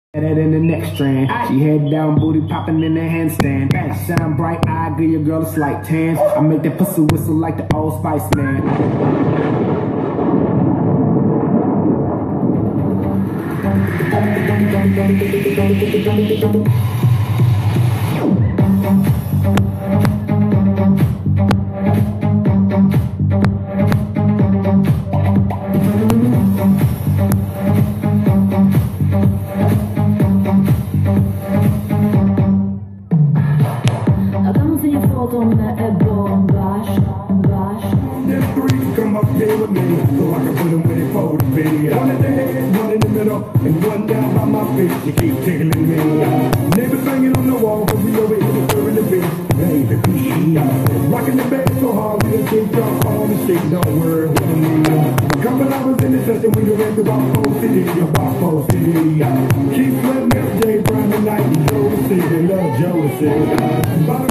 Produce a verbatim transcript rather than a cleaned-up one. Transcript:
That in the next strand. She head down, booty popping in the handstand. Back shine bright, eye, give your girl a slight tan. I make that pussy whistle like the Old Spice man. Dans ma bon bâche, bâche. Them three come up there with me, so I can put them where they supposed to be. One at the head, one in the middle, and one down by my feet. She keep tickling me. Neighbors banging on the wall, but we over here disturbing the beat. Hey, the beat. Rocking the bed so hard, we done kicked off on the street. Don't worry, we don't need a couple hours in the session, we done went about Pole City, about Pole City. Keep sweating up Jay Brown tonight, and Joe the City, love Joe the City.